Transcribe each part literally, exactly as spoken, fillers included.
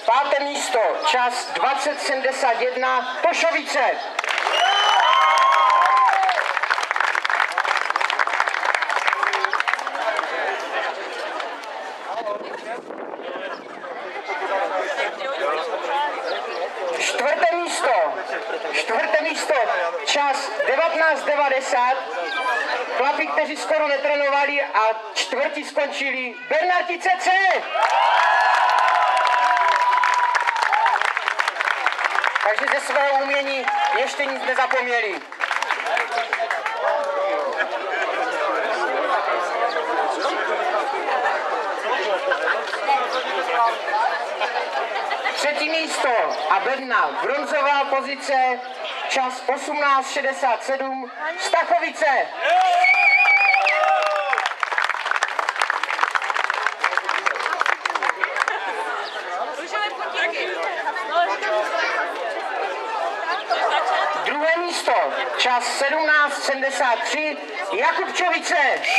Páté místo, čas dvacet sedmdesát jedna, Tošovice. Čtvrté místo, čtvrté místo, čas devatenáct devadesát, chlapi, kteří skoro netrénovali a čtvrtí skončili, Bernardice C. Takže ze svého umění ještě nic nezapomněli. Třetí místo a bedna, bronzová pozice, čas osmnáct šedesát sedm, Stachovice. Druhé místo, čas sedmnáct sedmdesát tři, Jakubčovice.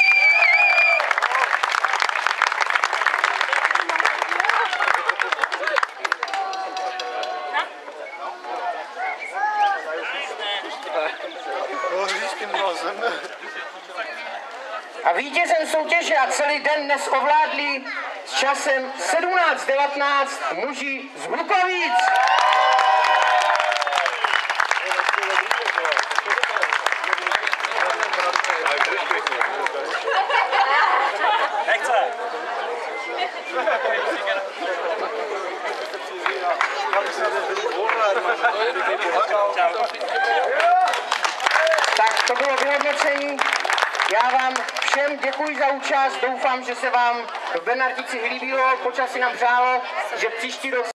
A vítězem soutěže a celý den dnes ovládli s časem sedmnáct devatenáct muži z Hlukovic. Tak to bylo vyhodnocení. Já vám všem děkuji za účast. Doufám, že se vám v Bernardicích líbilo, počasí nám přálo, že příští rok